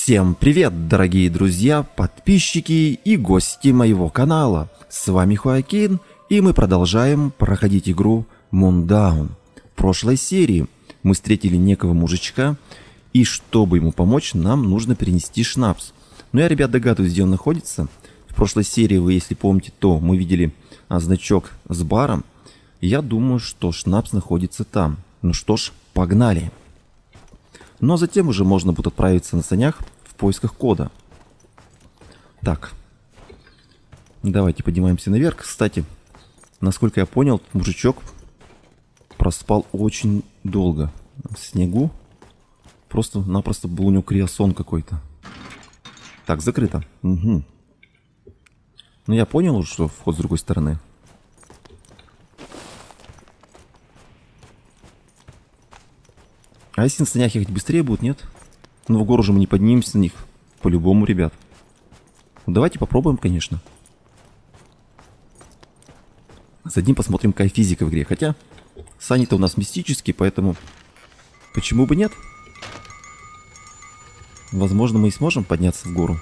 Всем привет, дорогие друзья, подписчики и гости моего канала. С вами Хоакин, и мы продолжаем проходить игру Moondown. В прошлой серии мы встретили некого мужичка, и чтобы ему помочь, нам нужно перенести шнапс. Но я, ребят, догадываюсь, где он находится. В прошлой серии, вы, если помните, то мы видели значок с баром. Я думаю, что шнапс находится там. Ну что ж, погнали. Но затем уже можно будет отправиться на санях в поисках кода. Так. Давайте поднимаемся наверх. Кстати, насколько я понял, мужичок проспал очень долго в снегу. Просто-напросто был у него криосон какой-то. Так, закрыто. Угу. Ну, я понял, что вход с другой стороны. А если на санях ехать быстрее будет, нет? Ну, в гору же мы не поднимемся на них. По-любому, ребят. Ну, давайте попробуем, конечно. Заодно посмотрим, какая физика в игре. Хотя, сани-то у нас мистические, поэтому почему бы нет? Возможно, мы и сможем подняться в гору.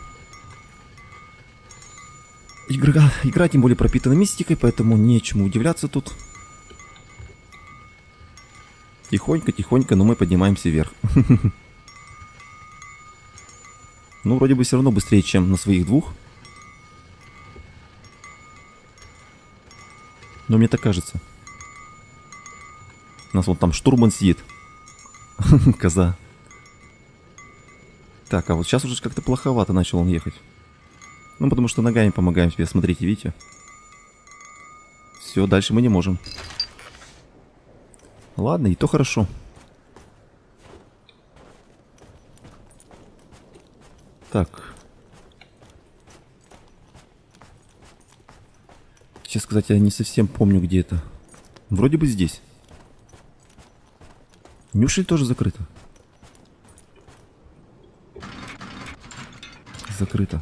Игра тем более пропитана мистикой, поэтому нечему удивляться тут. Тихонько, но мы поднимаемся вверх. Ну, вроде бы все равно быстрее, чем на своих двух. Но мне так кажется. У нас вон там штурман сидит. Коза. Так, а вот сейчас уже как-то плоховато начал он ехать. Ну, потому что ногами помогаем себе. Смотрите, видите? Все, дальше мы не можем. Ладно, и то хорошо. Так. Сейчас сказать, я не совсем помню, где это. Вроде бы здесь. Неужели тоже закрыто? Закрыто.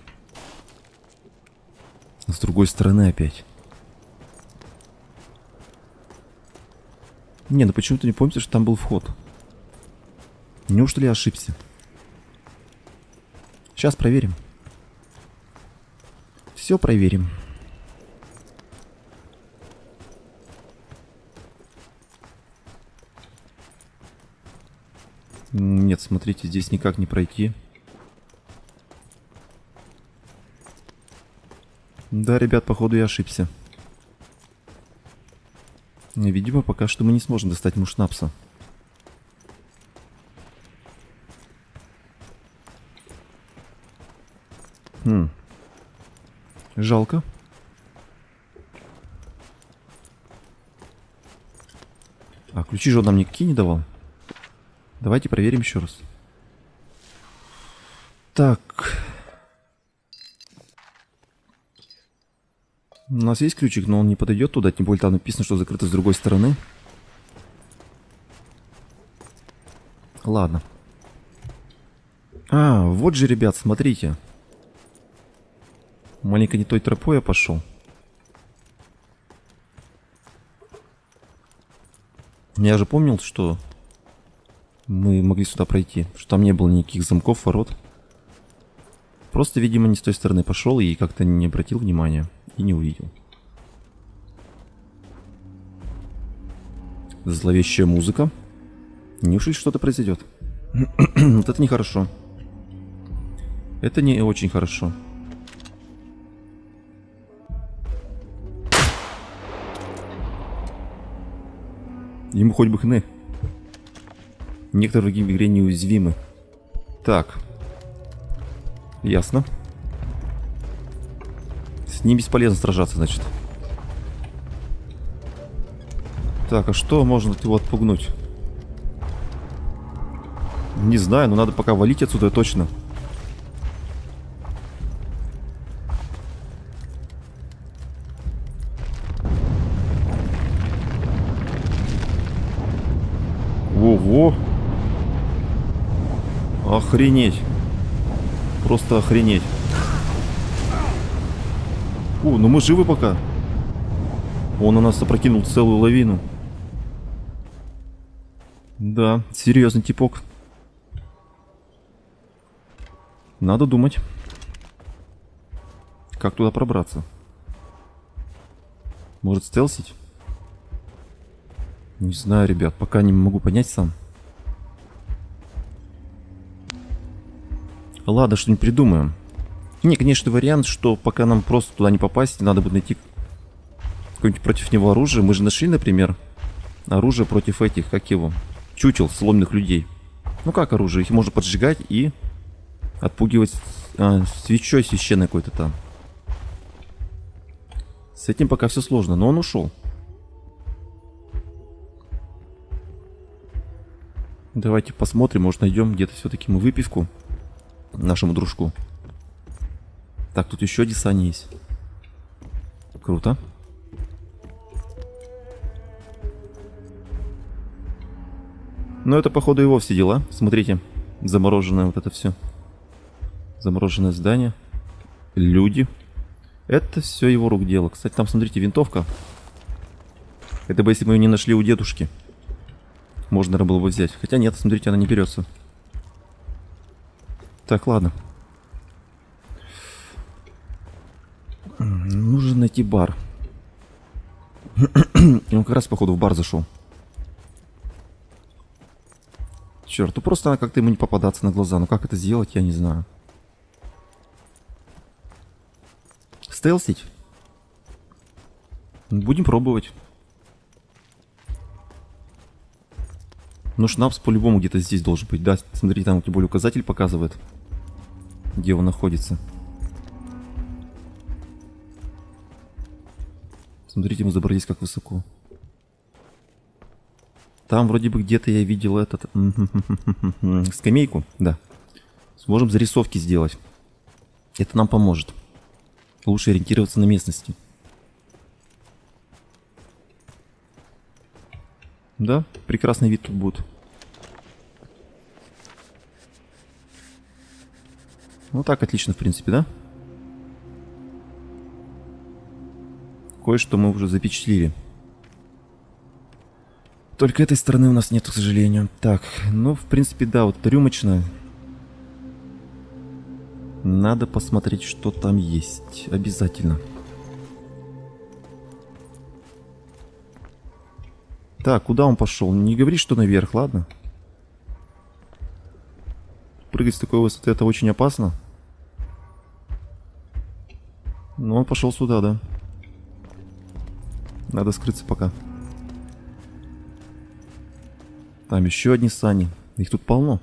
С другой стороны опять. Не, ну почему-то не помните, что там был вход. Неужели я ошибся? Сейчас проверим. Все проверим. Нет, смотрите, здесь никак не пройти. Да, ребят, походу я ошибся. Видимо, пока что мы не сможем достать ему шнапса. Жалко. А ключи же он нам никакие не давал. Давайте проверим еще раз. Так. У нас есть ключик, но он не подойдет туда. Тем более там написано, что закрыто с другой стороны. Ладно. А, вот же, ребят, смотрите. Маленько не той тропой я пошел. Я же помнил, что мы могли сюда пройти. Что там не было никаких замков, ворот. Просто, видимо, не с той стороны пошел и как-то не обратил внимания. И не увидел. Зловещая музыка. Неужели что-то произойдет? Вот это нехорошо. Это не очень хорошо. Ему хоть бы хны. Некоторые враги в игре неуязвимы. Так. Ясно. С ним бесполезно сражаться, значит. Так, а что можно его отпугнуть? Не знаю, но надо пока валить отсюда точно. Ого! Охренеть! Просто охренеть! Ну мы живы пока. Он на нас опрокинул целую лавину. Да, серьезный типок. Надо думать, как туда пробраться. Может, стелсить? Не знаю, ребят, пока не могу понять сам. Ладно, что-нибудь придумаем. Не, конечно, вариант, что пока нам просто туда не попасть, надо будет найти какое-нибудь против него оружие. Мы же нашли, например, оружие против этих, как его, чучел, сломанных людей. Ну как оружие? Их можно поджигать и отпугивать свечой священной какой-то там. С этим пока все сложно, но он ушел. Давайте посмотрим, может найдем где-то все-таки мы выпивку нашему дружку. Так, тут еще один Саня есть. Круто. Ну, это, походу, его все дела. Смотрите, замороженное вот это все. Замороженное здание. Люди. Это все его рук дело. Кстати, там, смотрите, винтовка. Это бы, если мы ее не нашли у дедушки. Можно было бы взять. Хотя нет, смотрите, она не берется. Так, ладно. Нужно найти бар. Он как раз, походу, в бар зашел. Черт, ну просто надо как-то ему не попадаться на глаза. Ну как это сделать, я не знаю. Стелсить? Будем пробовать. Но шнапс по-любому где-то здесь должен быть. Да, смотри, там тем более указатель показывает, где он находится. Смотрите, мы забрались как высоко. Там вроде бы где-то я видел этот... скамейку, да. Сможем зарисовки сделать. Это нам поможет. Лучше ориентироваться на местности. Да, прекрасный вид тут будет. Ну так, отлично, в принципе, да? Кое-что мы уже запечатлили. Только этой стороны у нас нет, к сожалению. Так, ну, в принципе, да, вот рюмочная. Надо посмотреть, что там есть. Обязательно. Так, куда он пошел? Не говори, что наверх, ладно? Прыгать с такой высоты — это очень опасно. Но он пошел сюда, да. Надо скрыться пока. Там еще одни сани. Их тут полно.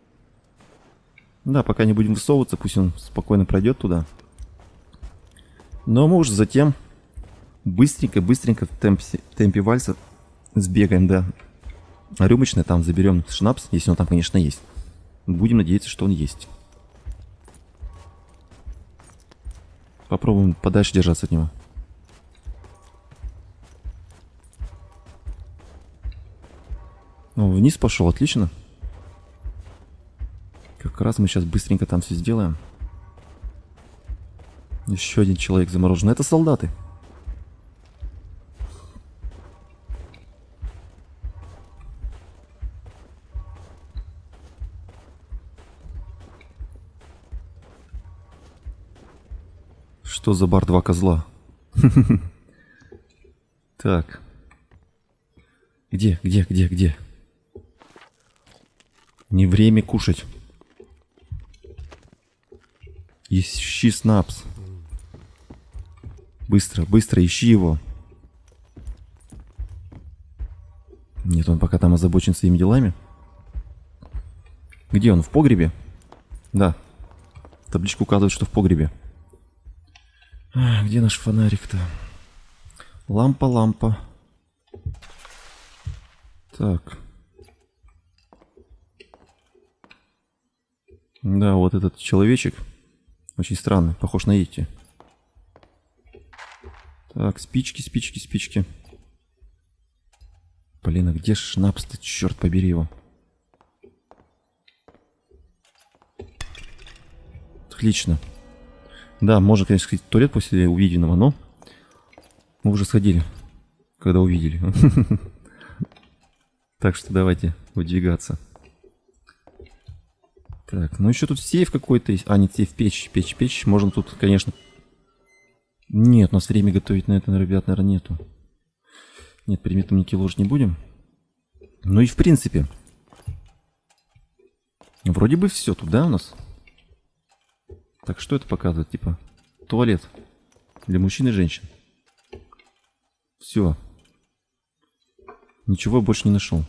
Да, пока не будем высовываться, пусть он спокойно пройдет туда. Но мы уже затем быстренько в темпе вальса сбегаем, да. А рюмочная там заберем шнапс, если он там, конечно, есть. Будем надеяться, что он есть. Попробуем подальше держаться от него. О, вниз пошел, отлично. Как раз мы сейчас быстренько там все сделаем. Еще один человек заморожен. Это солдаты. Что за бар два козла? Так. Где? Не время кушать. Ищи снапс. Быстро, ищи его. Нет, он пока там озабочен своими делами. Где он? В погребе? Да. Табличка указывает, что в погребе. Где наш фонарик-то? Лампа. Так. Да, вот этот человечек очень странный, похож на Йети. Так, спички. Блин, а где шнапс-то, черт побери его? Отлично. Да, можно, конечно, сходить в туалет после увиденного, но мы уже сходили, когда увидели. Так что давайте выдвигаться. Так, ну еще тут сейф какой-то есть. А, нет, сейф, печь. Можно тут, конечно... Нет, у нас времени готовить на это, ребят, наверное, нету. Нет, предметом ники ложить не будем. Ну и в принципе. Вроде бы все тут, да, у нас? Так, что это показывает? Типа, туалет для мужчин и женщин. Все. Ничего я больше не нашел.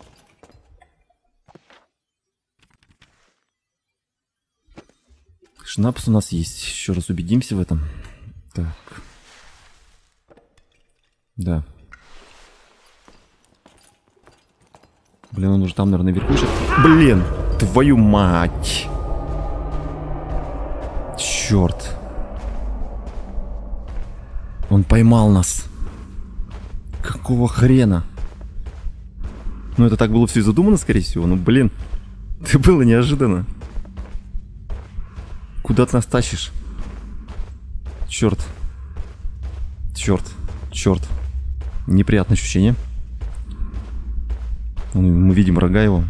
Шнапс у нас есть. Еще раз убедимся в этом. Так. Да. Блин, он уже там, наверное, наверху сейчас. Блин, твою мать. Черт. Он поймал нас. Какого хрена? Ну, это так было все задумано, скорее всего. Ну, блин. Это было неожиданно. Куда ты нас тащишь? Черт. Черт. Черт. Неприятное ощущение. Мы видим рога его.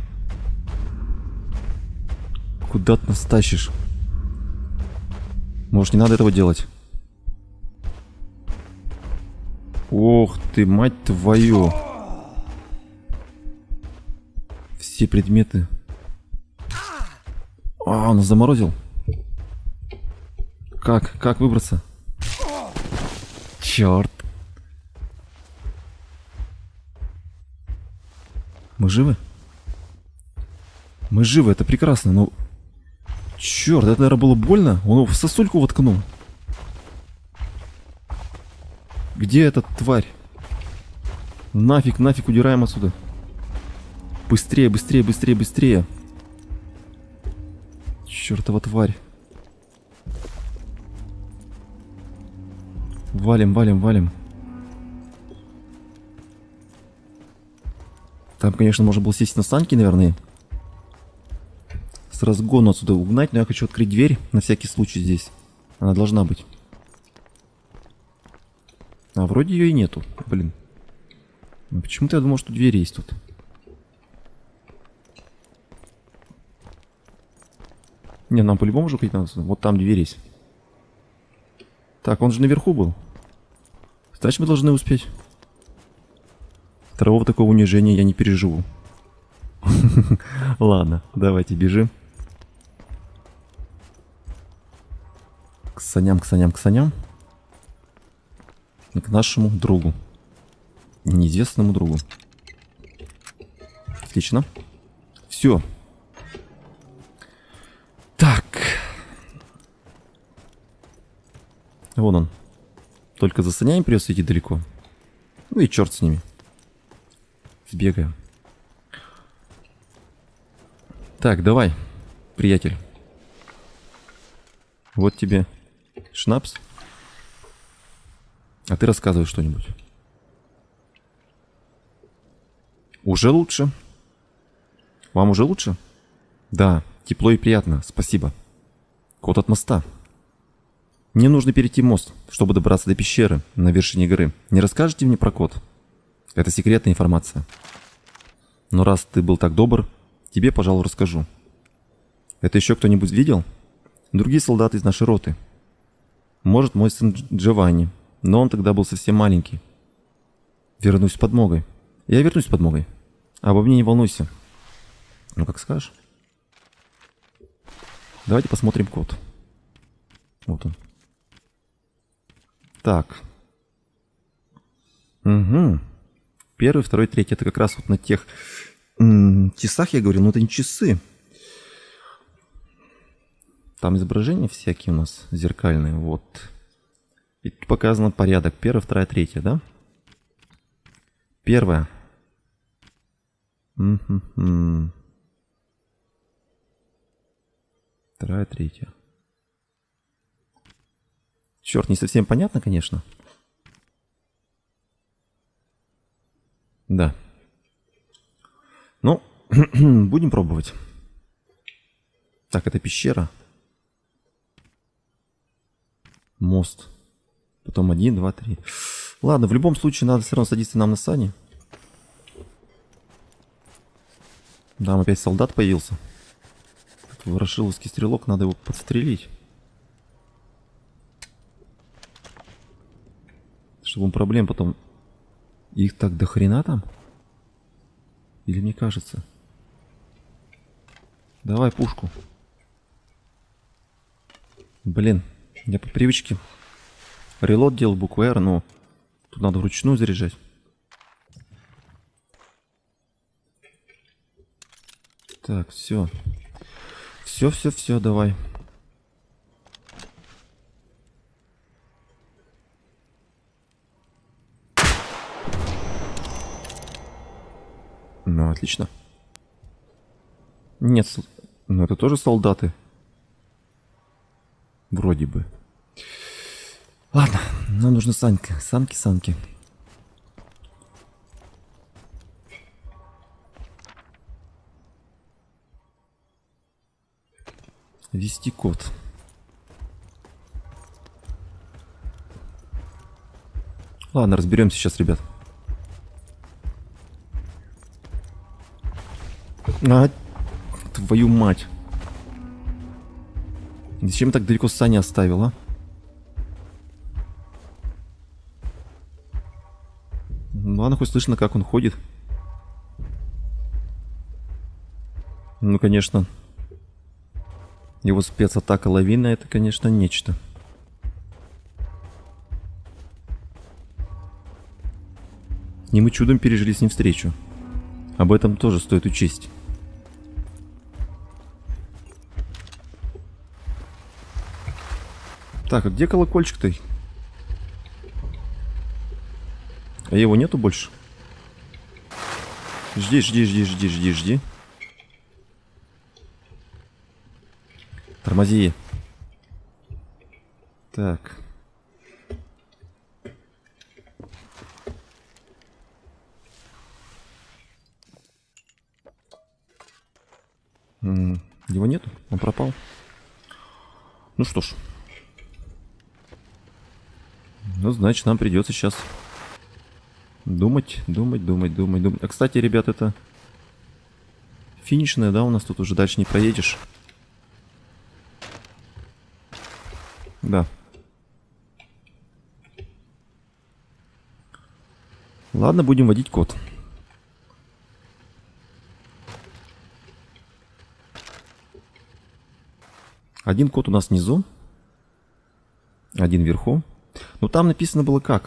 Куда ты нас тащишь? Может, не надо этого делать? Ох ты, мать твою. Все предметы. А, он нас заморозил. Как выбраться? Черт. Мы живы? Мы живы, это прекрасно, но... Черт, это, наверное, было больно. Он его в сосульку воткнул. Где эта тварь? Нафиг, удираем отсюда. Быстрее. Чертова тварь. Валим. Там, конечно, можно было сесть на санки, наверное. С разгону отсюда угнать, но я хочу открыть дверь на всякий случай здесь. Она должна быть. А вроде ее и нету. Блин. Ну, почему-то я думал, что дверь есть тут. Не, нам по-любому же ходить надо. Вот там дверь есть. Так, он же наверху был. Значит, мы должны успеть. Второго такого унижения я не переживу. Ладно, давайте бежим. К саням. И к нашему другу. Неизвестному другу. Отлично. Все. Так. Вон он. Только за санями придется идти далеко. Ну и черт с ними. Сбегаем. Так, давай, приятель. Вот тебе шнапс. А ты рассказывай что-нибудь. Уже лучше? Вам уже лучше? Да, тепло и приятно, спасибо. Код от моста. Мне нужно перейти мост, чтобы добраться до пещеры на вершине горы. Не расскажете мне про код? Это секретная информация. Но раз ты был так добр, тебе, пожалуй, расскажу. Это еще кто-нибудь видел? Другие солдаты из нашей роты. Может, мой сын Джованни, но он тогда был совсем маленький. Вернусь с подмогой. Я вернусь с подмогой. Обо мне не волнуйся. Ну, как скажешь. Давайте посмотрим код. Вот он. Так. Угу. Первый, второй, третий. Это как раз вот на тех часах я говорил, но это не часы. Там изображения всякие у нас зеркальные. Вот. И тут показано порядок. Первая, вторая, третья, да? Первая. Вторая, третья. Черт, не совсем понятно, конечно. Да. Ну, будем пробовать. Так, это пещера. Мост. Потом 1, 2, 3. Ладно, в любом случае надо все равно садиться нам на сани. Там опять солдат появился. Ворошиловский стрелок, надо его подстрелить. Чтобы он проблем потом... Их так до хрена там? Или мне кажется? Давай пушку. Блин, я по привычке релот делал букву R, но тут надо вручную заряжать. Так, все. Все, давай. Ну, отлично. Нет, ну это тоже солдаты. Вроде бы. Ладно, нам нужны санки. Санки. Ввести код. Ладно, разберемся сейчас, ребят. А, твою мать. Зачем так далеко Саня оставил, а? Ладно, хоть слышно, как он ходит. Ну, конечно. Его спецатака лавина, это, конечно, нечто. И мы чудом пережили с ним встречу. Об этом тоже стоит учесть. Так, а где колокольчик-то? А его нету больше? Жди. Тормози. Так. Его нету? Он пропал? Ну что ж. Ну, значит, нам придется сейчас думать. А, кстати, ребят, это финишная, да, у нас тут уже дальше не проедешь. Да. Ладно, будем вводить код. Один код у нас внизу. Один вверху. Но там написано было как.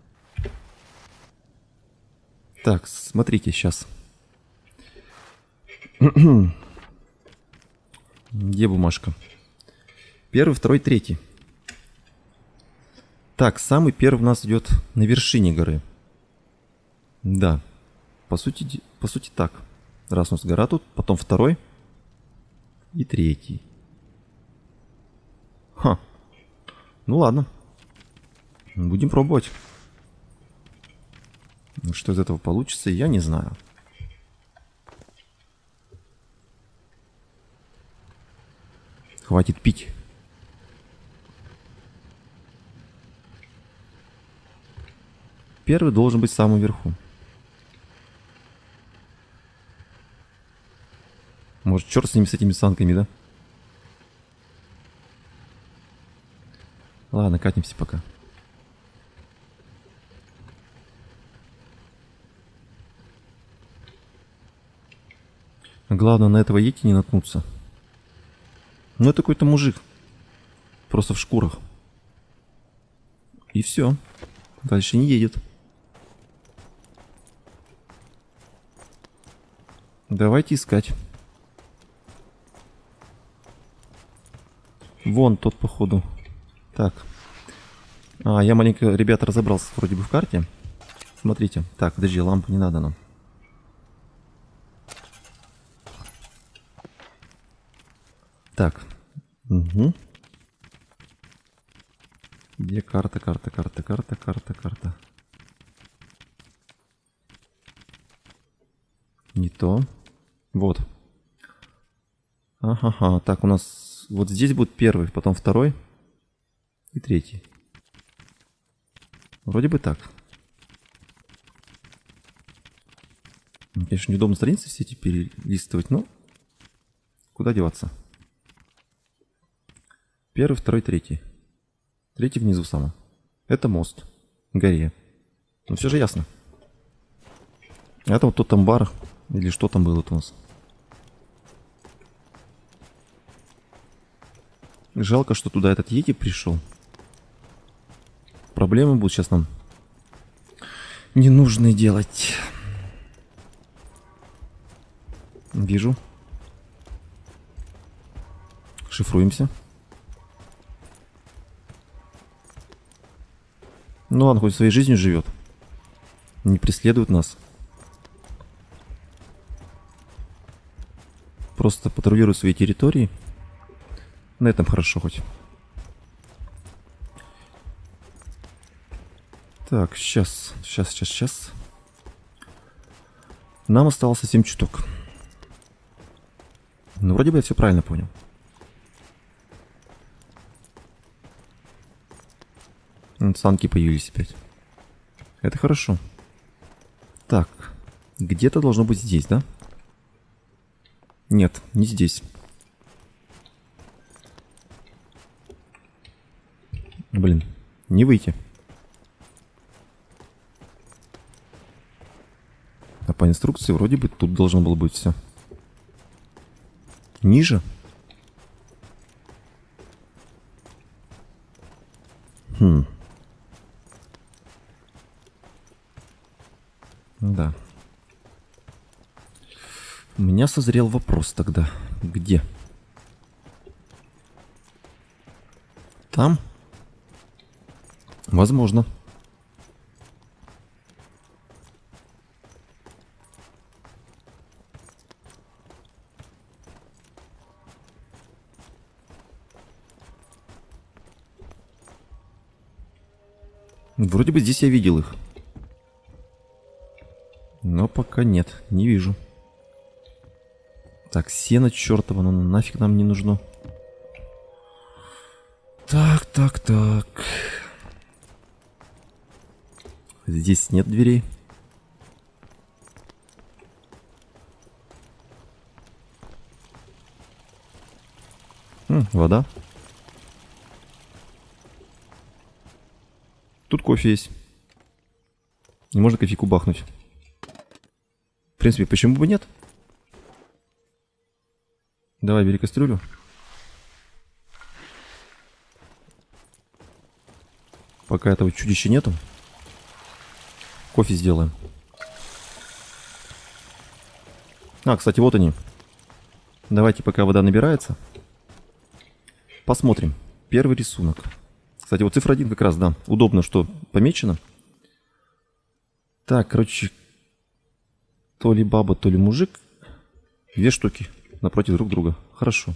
Так, смотрите, сейчас. Где бумажка? Первый, второй, третий. Так, самый первый у нас идет на вершине горы. Да. По сути так. Раз у нас гора тут, потом второй и третий. Ха. Ну ладно. Будем пробовать. Что из этого получится, я не знаю. Хватит пить. Первый должен быть в самом верху. Может, черт с ними, с этими санками, да? Ладно, катимся пока. Главное на этого йети не наткнуться. Ну это какой-то мужик. Просто в шкурах. И все. Дальше не едет. Давайте искать. Вон тот, походу. Так. Я маленько, ребята, разобрался вроде бы в карте. Смотрите. Так, подожди, лампу не надо нам. Так. Угу. Где карта? Не то. Вот. Ага. Так, у нас вот здесь будет первый, потом второй и третий. Вроде бы так. Конечно, неудобно страницы все эти перелистывать, но куда деваться? Первый, второй, третий. Третий внизу само. Это мост. К горе. Ну все же ясно. Это вот тот амбар. Или что там было у нас. Жалко, что туда этот Йети пришел. Проблемы будут сейчас нам ненужные делать. Вижу. Шифруемся. Ну ладно, хоть своей жизнью живет. Не преследует нас. Просто патрулирует свои территории. На этом хорошо хоть. Так, сейчас. Нам осталось 7 чуток. Ну, вроде бы я все правильно понял. Санки появились опять. Это хорошо. Так, где-то должно быть здесь, да? Нет, не здесь. Блин, не выйти. А по инструкции вроде бы тут должно было быть все. Ниже? Да. У меня созрел вопрос тогда. Где? Там? Возможно. Вроде бы здесь я видел их. Но пока нет, не вижу. Так, сено чертово, оно нафиг нам не нужно. Так. Здесь нет дверей. Вода. Тут кофе есть. И можно кофейку бахнуть. В принципе, почему бы нет? Давай, бери кастрюлю. Пока этого чудища нету. Кофе сделаем. А, кстати, вот они. Давайте, пока вода набирается. Посмотрим. Первый рисунок. Кстати, вот цифра 1 как раз, да. Удобно, что помечено. Так, короче. То ли баба, то ли мужик. 2 штуки напротив друг друга. Хорошо.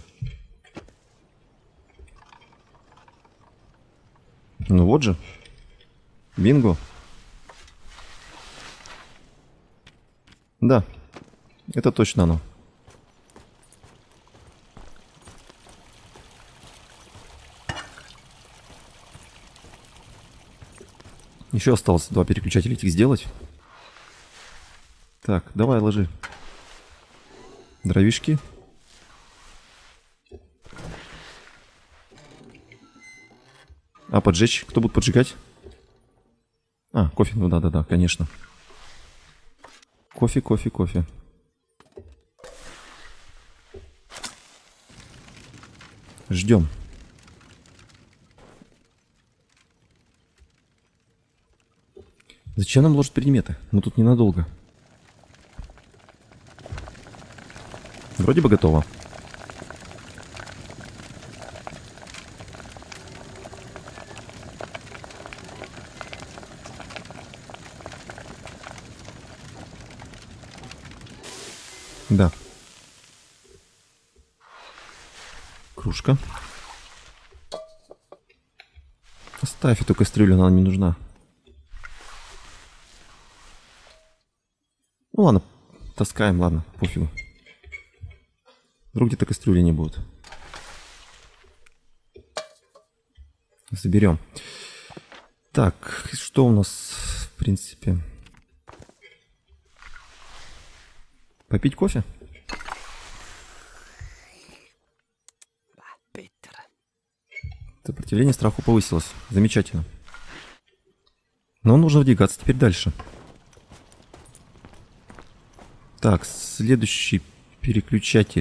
Ну вот же. Бинго. Да. Это точно оно. Еще осталось 2 переключателя этих сделать. Так, давай, ложи. Дровишки. А поджечь? Кто будет поджигать? А, кофе. Ну да, конечно. Кофе. Ждем. Зачем нам ложат предметы? Мы тут ненадолго. Вроде бы готово. Да. Кружка. Оставь эту кастрюлю, она не нужна. Ну ладно, таскаем, ладно, пофигу. Вдруг где-то кастрюли не будут. Заберем. Так, что у нас, в принципе? Попить кофе? Сопротивление страху повысилось. Замечательно. Но нужно двигаться теперь дальше. Так, следующий переключатель.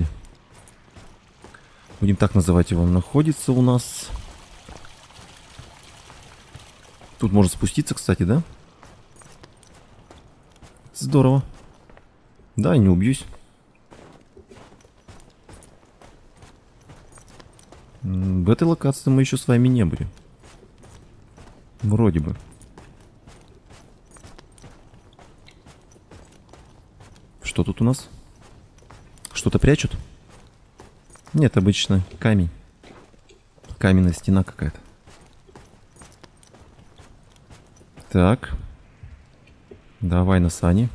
Будем так называть его. Находится у нас... Тут можно спуститься, кстати, да? Здорово. Да, не убьюсь. В этой локации мы еще с вами не были. Вроде бы. Что тут у нас? Что-то прячут? Нет, обычно камень. Каменная стена какая-то. Так. Давай на сани.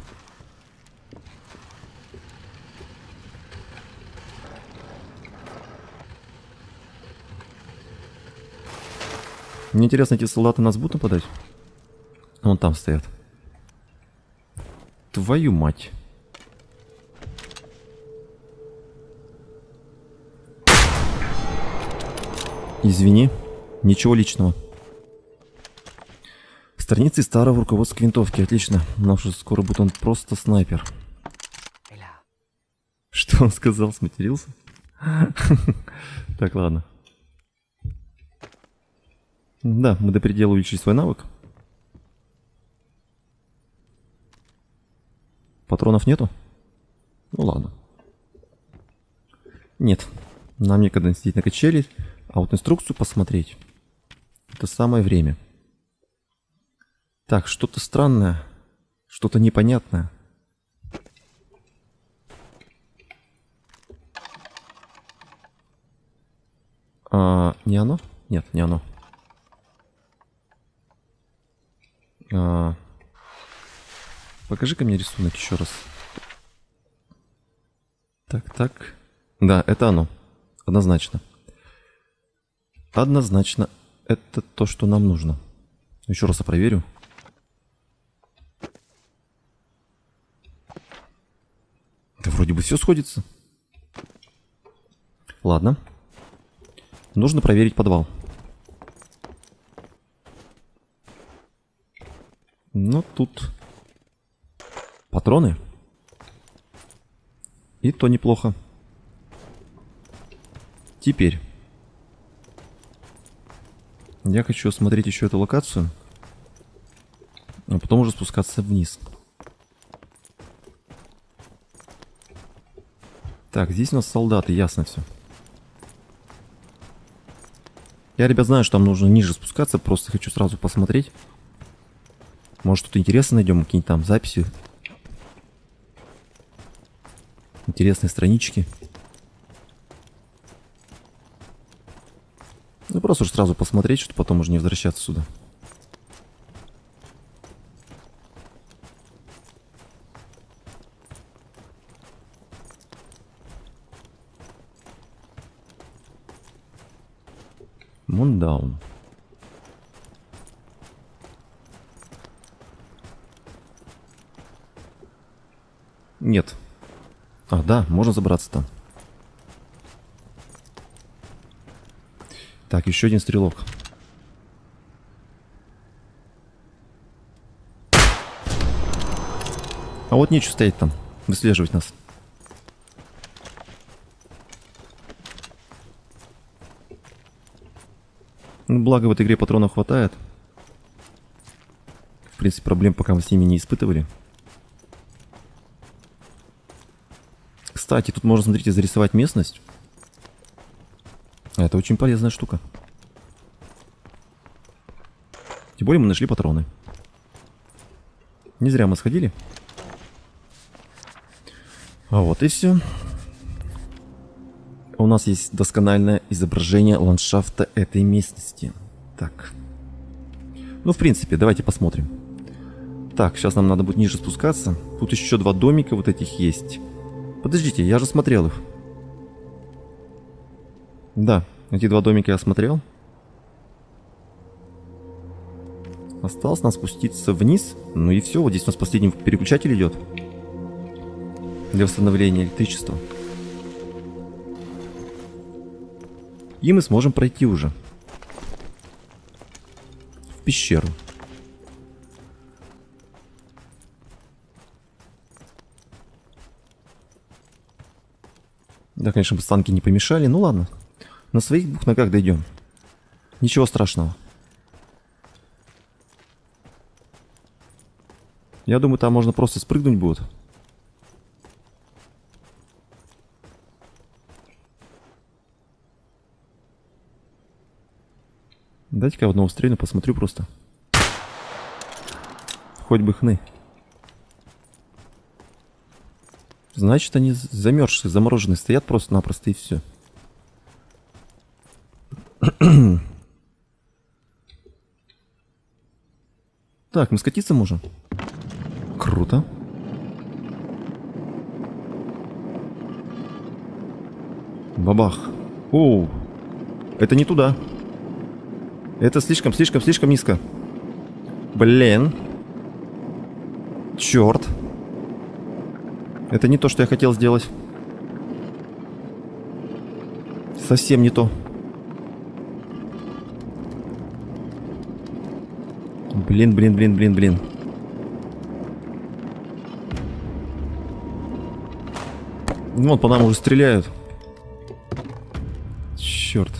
Мне интересно, эти солдаты нас будут нападать? Вон там стоят. Твою мать. Извини, ничего личного. Страницы старого руководства к винтовке. Отлично. Но что скоро будет он просто снайпер. Что он сказал? Сматерился? Так, ладно. Да, мы до предела увеличили свой навык. Патронов нету? Ну ладно. Нет. Нам некогда сидеть на качели, а вот инструкцию посмотреть. Это самое время. Так, что-то странное. Что-то непонятное. Не оно? Нет, не оно. Покажи-ка мне рисунок еще раз. Так, так. Да, это оно. Однозначно. Однозначно. Это то, что нам нужно. Еще раз я проверю. Да вроде бы все сходится. Ладно. Нужно проверить подвал. Ну, тут патроны. И то неплохо. Теперь я хочу осмотреть еще эту локацию, а потом уже спускаться вниз. Так, здесь у нас солдаты, ясно все. Я, ребят, знаю, что там нужно ниже спускаться, просто хочу сразу посмотреть. Может, что-то интересное найдем, какие-нибудь там записи. Интересные странички. Ну, просто уж сразу посмотреть, чтобы потом уже не возвращаться сюда. Мундаун. Нет. А, да, можно забраться там. Так, еще один стрелок. А вот нечего стоять там, выслеживать нас. Ну, благо в этой игре патронов хватает. В принципе, проблем пока мы с ними не испытывали. Кстати, тут можно, смотрите, зарисовать местность. Это очень полезная штука. Тем более мы нашли патроны. Не зря мы сходили. А вот и все. У нас есть доскональное изображение ландшафта этой местности. Так. Ну, в принципе, давайте посмотрим. Так, сейчас нам надо будет ниже спускаться. Тут еще два домика вот этих есть. Подождите, я же смотрел их. Да, эти два домика я смотрел. Осталось нам спуститься вниз. Ну и все, вот здесь у нас последний переключатель идет. Для восстановления электричества. И мы сможем пройти уже. пещеру. Да, конечно, станки не помешали. Ну ладно. На своих двух ногах дойдем. Ничего страшного. Я думаю, там можно просто спрыгнуть будет. Дайте-ка одного стрельну, посмотрю просто. Хоть бы хны. Значит, они замерзшие, замороженные стоят просто-напросто и все. Так, мы скатиться можем? Круто. Бабах. Оу. Это не туда. Это слишком низко. Блин. Черт. Это не то, что я хотел сделать. Совсем не то. Блин. Вот по нам уже стреляют. Черт.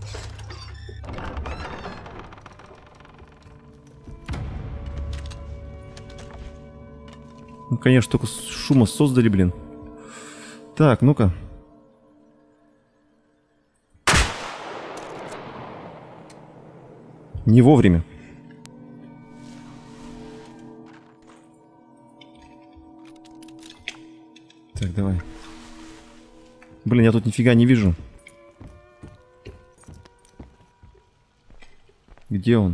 Ну, конечно, только шума создали, блин. Так, ну-ка. Не вовремя. Так, давай. Блин, я тут нифига не вижу. Где он?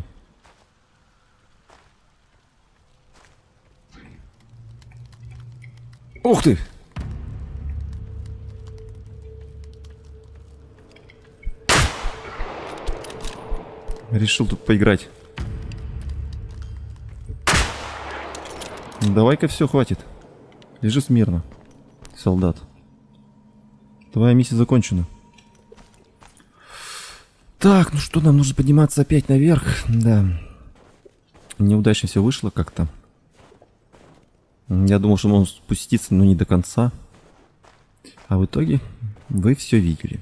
Ух ты! Решил тут поиграть. Давай-ка все, хватит. Лежи смирно, солдат. Твоя миссия закончена. Так, ну что, нам нужно подниматься опять наверх. Да. Неудачно все вышло как-то. Я думал, что можно спуститься, но не до конца. А в итоге вы все видели.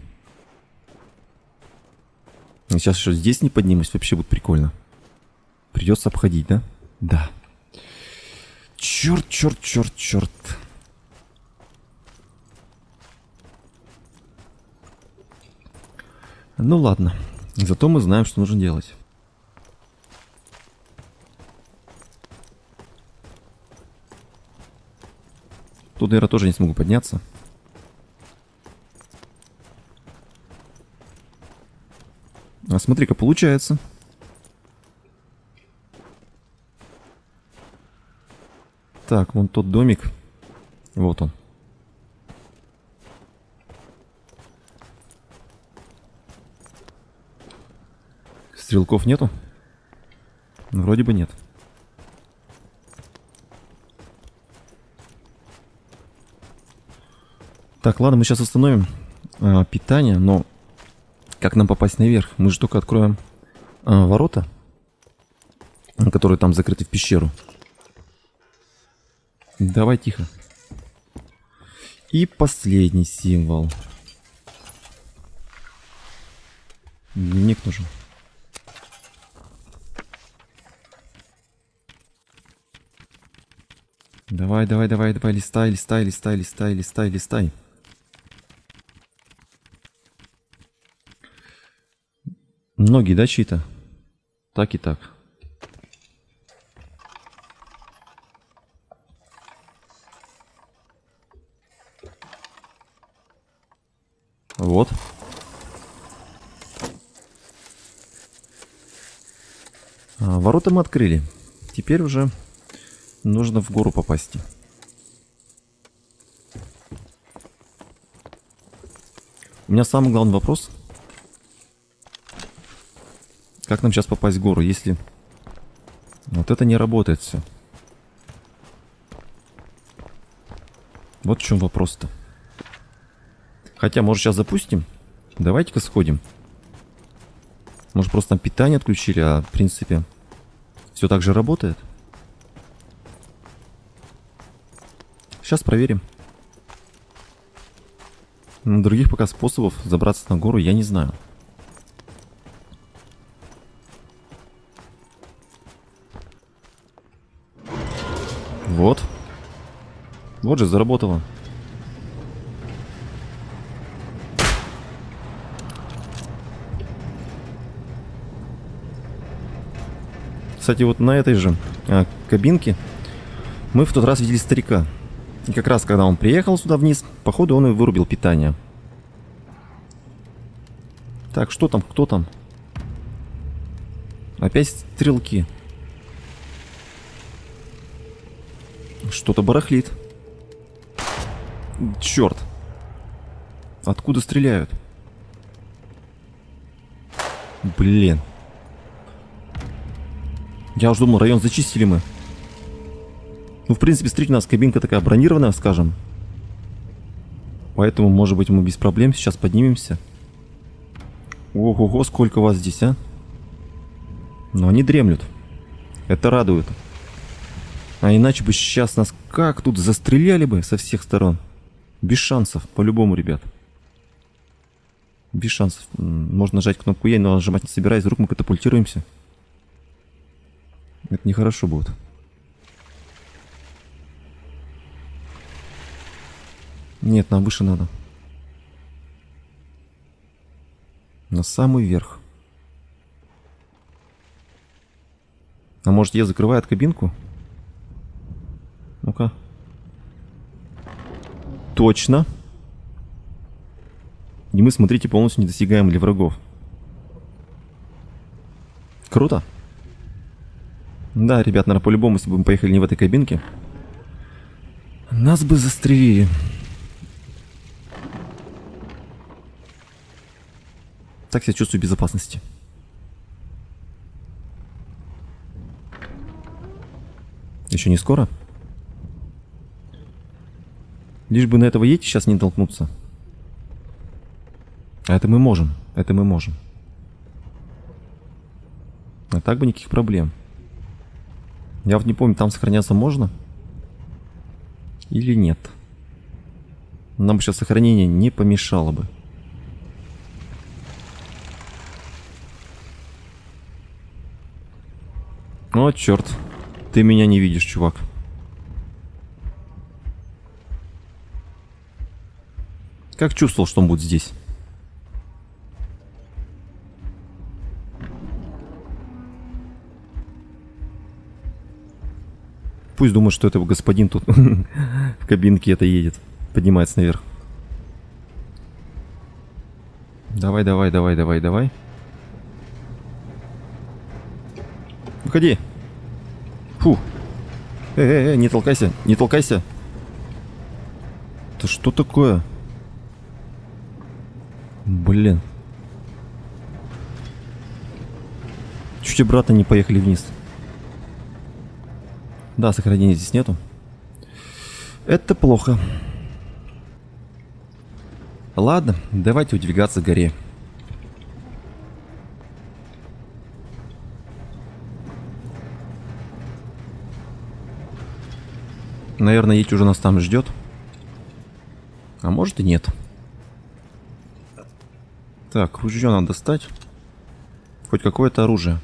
Сейчас еще здесь не поднимусь, вообще будет прикольно. Придется обходить, да? Да. Черт. Ну ладно. Зато мы знаем, что нужно делать. Тут, наверное, тоже не смогу подняться. А смотри-ка, получается. Так, вон тот домик. Вот он. Стрелков нету? Вроде бы нет. Так, ладно, мы сейчас установим питание, но как нам попасть наверх? Мы же только откроем ворота, которые там закрыты в пещеру. Давай тихо. И последний символ. Дневник нужен. Давай, листай. Ноги, да, чьи-то? Так и так. Вот. Ворота мы открыли. Теперь уже нужно в гору попасть. У меня самый главный вопрос. Как нам сейчас попасть в гору, если вот это не работает все? Вот в чем вопрос-то. Хотя, может, сейчас запустим? Давайте-ка сходим. Может, просто там питание отключили, а в принципе Все так же работает? Сейчас проверим. Других пока способов забраться на гору я не знаю. Вот. Вот же заработало. Кстати, вот на этой же кабинке мы в тот раз видели старика. И как раз когда он приехал сюда вниз, походу он и вырубил питание. Так, что там? Кто там? Опять стрелки. Что-то барахлит. Черт. Откуда стреляют? Блин. Я уже думал, район зачистили мы. Ну, в принципе, смотрите, у нас кабинка такая бронированная, скажем. Поэтому, может быть, мы без проблем сейчас поднимемся. Ого-го, сколько вас здесь, а? Но они дремлют. Это радует. А иначе бы сейчас нас как тут застреляли бы со всех сторон. Без шансов, по-любому, ребят. Без шансов. Можно нажать кнопку Е, но нажимать не собираюсь. Вдруг мы катапультируемся. Это нехорошо будет. Нет, нам выше надо. На самый верх. А может, я закрываю кабинку? Ну-ка. Точно. И мы, смотрите, полностью недосягаемы для врагов. Круто. Да, ребят, наверное, по-любому, если бы мы поехали не в этой кабинке, нас бы застрелили. Так себя чувствую в безопасности. Еще не скоро? Лишь бы на этого Йети сейчас не толкнуться. А это мы можем. Это мы можем. А так бы никаких проблем. Я вот не помню, там сохраняться можно? Или нет? Нам бы сейчас сохранение не помешало бы. О, черт. Ты меня не видишь, чувак. Как чувствовал, что он будет здесь? Пусть думает, что это господин тут в кабинке это едет. Поднимается наверх. Давай, давай, давай, давай, давай. Выходи. Фу. Не толкайся, не толкайся. Это что такое? Блин. Чуть обратно не поехали вниз. Да, сохранения здесь нету. Это плохо. Ладно, давайте удвигаться к горе. Наверное, Йети уже нас там ждет. А может и нет. Так, ружье надо достать. Хоть какое-то оружие.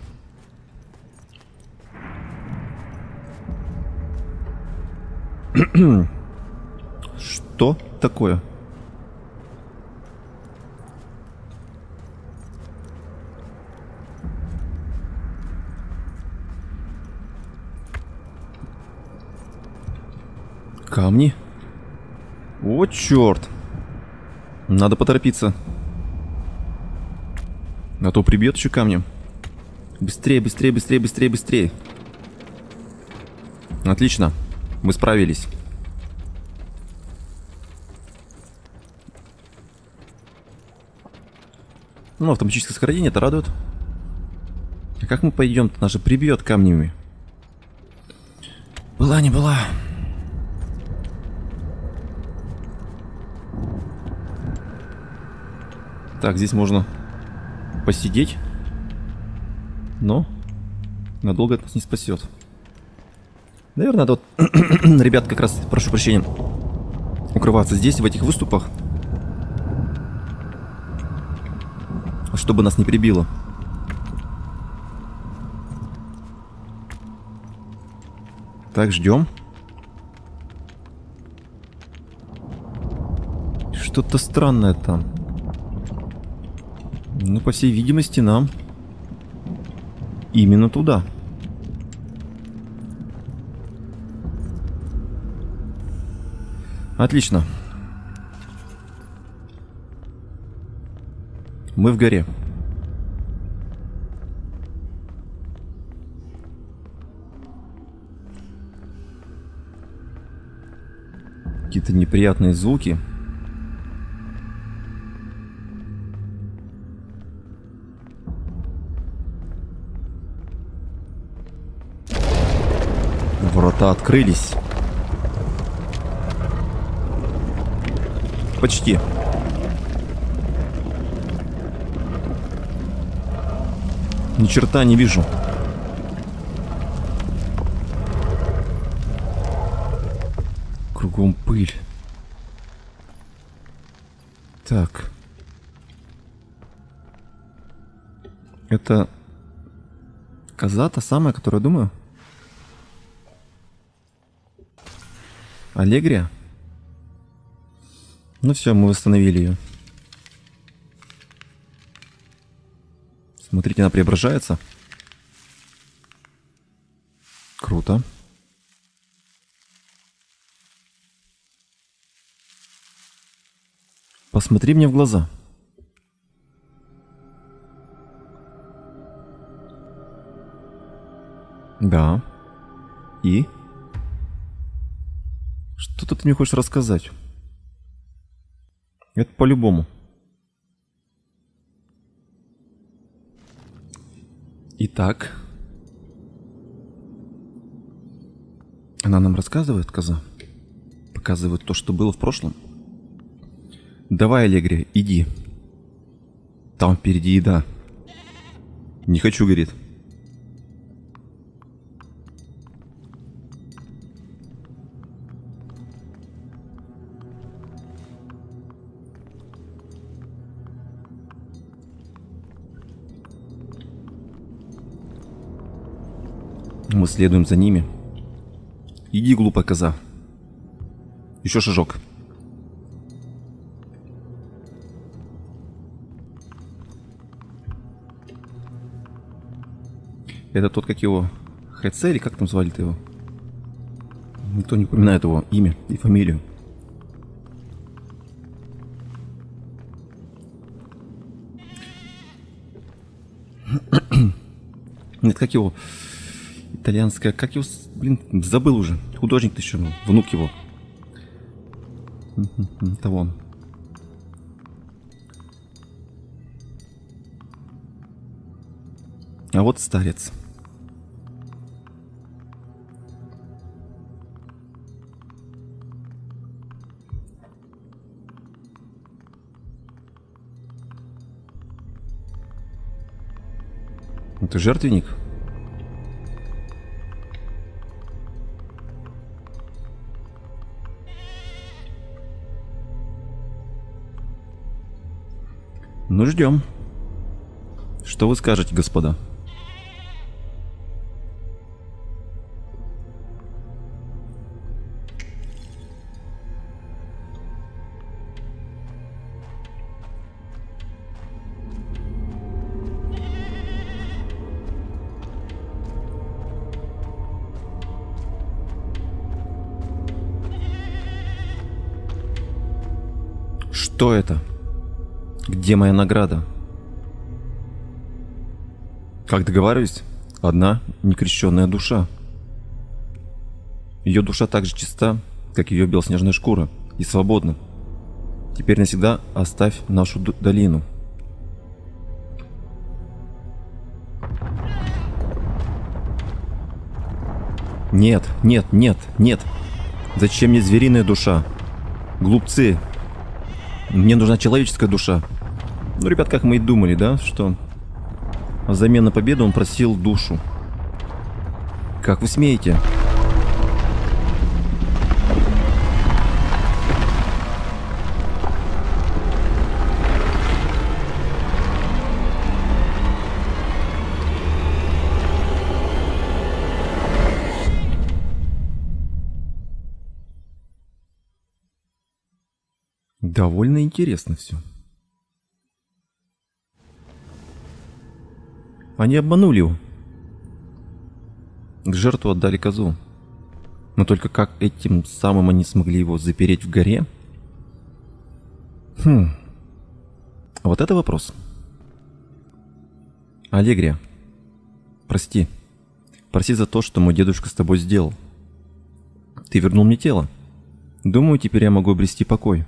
Что такое? Камни? О, черт! Надо поторопиться. А то прибьет еще камнем. Быстрее, быстрее, быстрее, быстрее, быстрее. Отлично. Мы справились. Ну, автоматическое сохранение, это радует. А как мы пойдем-то? Нас же прибьет камнями. Была не была. Так, здесь можно посидеть. Но Надолго это нас не спасет. Наверное, надо вот, ребят, как раз, прошу прощения, укрываться здесь, в этих выступах, чтобы нас не прибило. Так, ждем. Что-то странное там. Ну, по всей видимости, нам именно туда. Отлично. Мы в горе. Какие-то неприятные звуки. Врата открылись. Почти. Ни черта не вижу. Кругом пыль. Так. Это коза та самая, которую я думаю? Аллегрия? Ну все, мы восстановили ее. Смотрите, она преображается. Круто. Посмотри мне в глаза. Да. И? Что ты мне хочешь рассказать? Это по-любому. Итак. Она нам рассказывает, коза? Показывает то, что было в прошлом? Давай, Аллегрия, иди. Там впереди еда. Не хочу, говорит. Мы следуем за ними. Иди, глупая коза. Еще шажок. Это тот, как его, ХЦ, или как там звали-то его? Никто не упоминает его имя и фамилию. Нет, как его? Итальянская, как его, блин, забыл уже. Художник-то еще, внук его. Это вон. А вот старец. Это жертвенник? Ну, ждем. Что вы скажете, господа? Что это? Где моя награда? Как договариваюсь, одна некрещенная душа. Ее душа так же чиста, как ее белоснежная шкура, и свободна. Теперь навсегда оставь нашу долину. Нет, нет, нет, нет. Зачем мне звериная душа? Глупцы. Мне нужна человеческая душа. Ну, ребят, как мы и думали, да, что взамен на победу он просил душу. Как вы смеете? Довольно интересно все. Они обманули его. К жертву отдали козу. Но только как этим самым они смогли его запереть в горе? А вот это вопрос. Алегрия, прости. Прости за то, что мой дедушка с тобой сделал. Ты вернул мне тело. Думаю, теперь я могу обрести покой.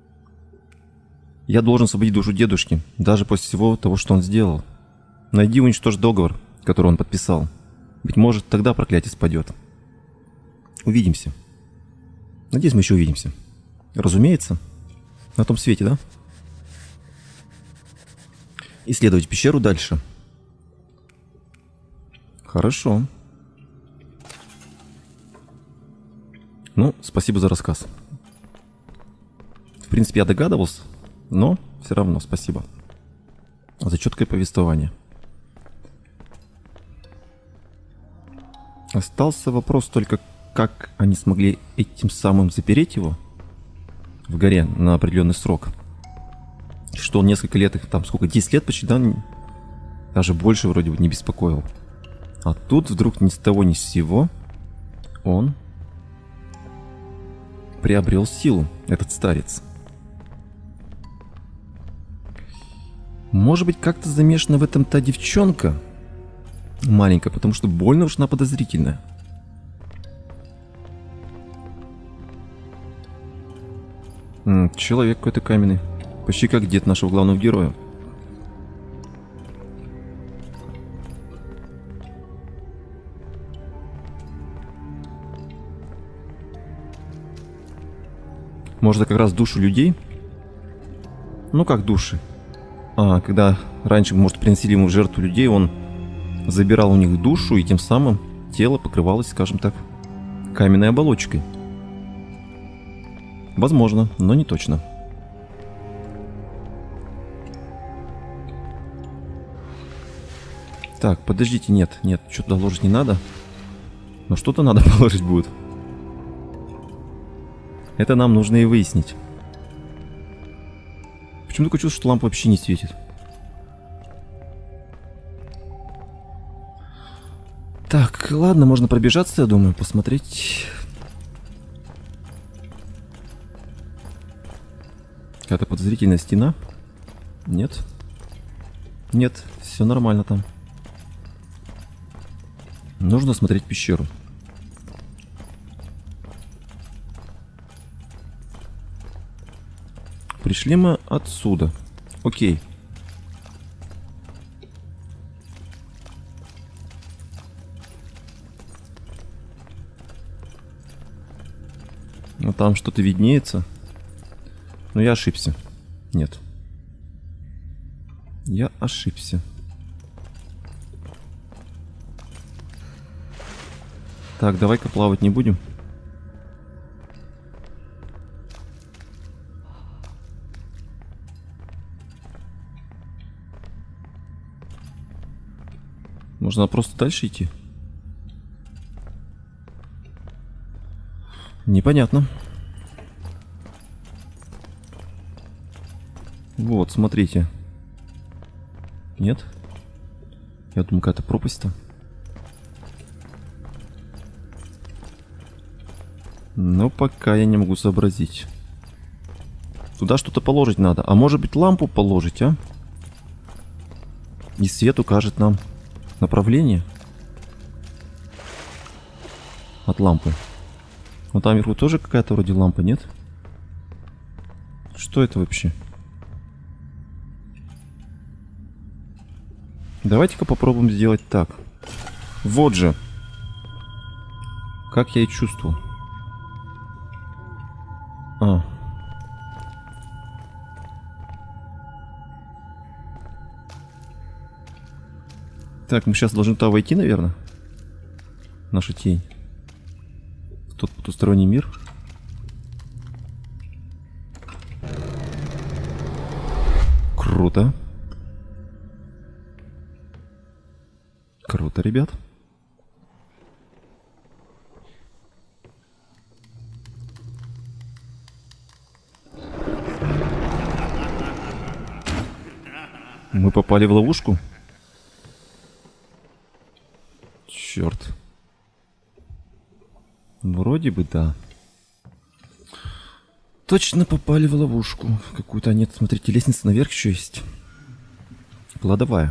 Я должен освободить душу дедушки, даже после всего того, что он сделал. Найди и уничтожь договор, который он подписал. Быть может, тогда проклятие спадет. Увидимся. Надеюсь, мы еще увидимся. Разумеется. На том свете, да? Исследовать пещеру дальше. Хорошо. Ну, спасибо за рассказ. В принципе, я догадывался, но все равно спасибо за четкое повествование. Остался вопрос только, как они смогли этим самым запереть его в горе на определенный срок. Что он несколько лет, их там сколько, 10 лет почти, да, даже больше вроде бы не беспокоил. А тут вдруг ни с того ни с сего он приобрел силу, этот старец. Может быть, как-то замешана в этом та девчонка маленькая, потому что больно уж она подозрительная. Человек какой-то каменный. Почти как дед нашего главного героя. Может, как раз душу людей? Ну, как души. Когда раньше, может, приносили ему в жертву людей, он забирал у них душу, и тем самым тело покрывалось, скажем так, каменной оболочкой. Возможно, но не точно. Так, подождите, нет, что-то ложить не надо. Но что-то надо положить будет. Это нам нужно и выяснить. Почему такое чувство, что лампа вообще не светит? Так, ладно, можно пробежаться, я думаю, посмотреть. Какая-то подозрительная стена? Нет. Нет, все нормально там. Нужно смотреть пещеру. Пришли мы отсюда. Окей. Но там что-то виднеется. Но я ошибся. Нет. Я ошибся. Так, давай-ка плавать не будем. Можно просто дальше идти? Непонятно. Вот, смотрите. Нет? Я думаю, какая-то пропасть-то. Но пока я не могу сообразить. Туда что-то положить надо. А может быть, лампу положить, а? И свет укажет нам направление от лампы. Вот там вверху тоже какая-то вроде лампа, нет? Что это вообще? Давайте-ка попробуем сделать так. Вот же. Как я и чувствовал. Так, мы сейчас должны туда войти, наверное. наша тень. Тот потусторонний мир. Круто. Круто, ребят. Мы попали в ловушку? Черт. Вроде бы да. Точно попали в ловушку. Какую-то нет. Смотрите, лестница наверх еще есть. Кладовая.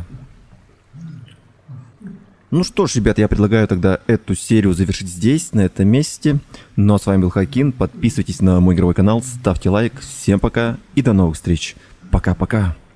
Ну что ж, ребят, я предлагаю тогда эту серию завершить здесь, на этом месте. Ну а с вами был Хакин. Подписывайтесь на мой игровой канал, ставьте лайк. Всем пока и до новых встреч. Пока-пока.